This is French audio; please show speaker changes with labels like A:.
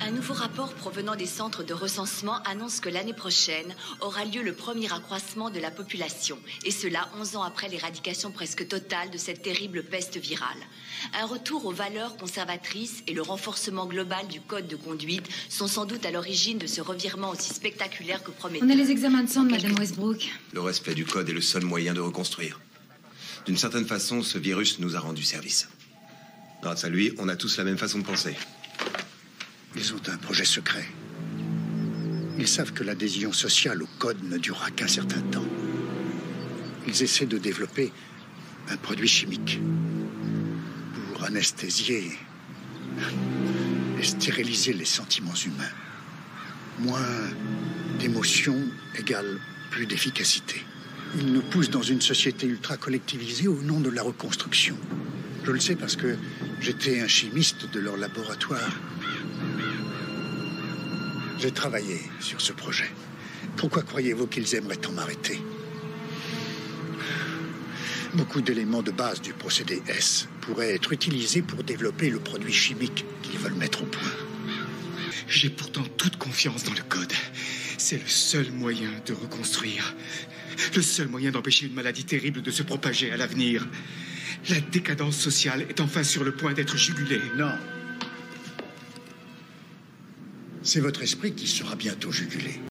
A: Un nouveau rapport provenant des centres de recensement annonce que l'année prochaine aura lieu le premier accroissement de la population, et cela 11 ans après l'éradication presque totale de cette terrible peste virale. Un retour aux valeurs conservatrices et le renforcement global du code de conduite sont sans doute à l'origine de ce revirement aussi spectaculaire que prometteur.
B: On a les examens de sang de Madame Westbrook.
C: Le respect du code est le seul moyen de reconstruire. D'une certaine façon, ce virus nous a rendu service. Grâce à lui, on a tous la même façon de penser.
D: Ils ont un projet secret. Ils savent que l'adhésion sociale au code ne durera qu'un certain temps. Ils essaient de développer un produit chimique pour anesthésier et stériliser les sentiments humains. Moins d'émotions égale plus d'efficacité. Ils nous poussent dans une société ultra collectivisée au nom de la reconstruction. Je le sais parce que j'étais un chimiste de leur laboratoire. J'ai travaillé sur ce projet. Pourquoi croyez-vous qu'ils aimeraient tant m'arrêter? Beaucoup d'éléments de base du procédé S pourraient être utilisés pour développer le produit chimique qu'ils veulent mettre au point.
E: J'ai pourtant toute confiance dans le code. C'est le seul moyen de reconstruire. Le seul moyen d'empêcher une maladie terrible de se propager à l'avenir. La décadence sociale est enfin sur le point d'être jugulée.
D: Non. C'est votre esprit qui sera bientôt jugulé.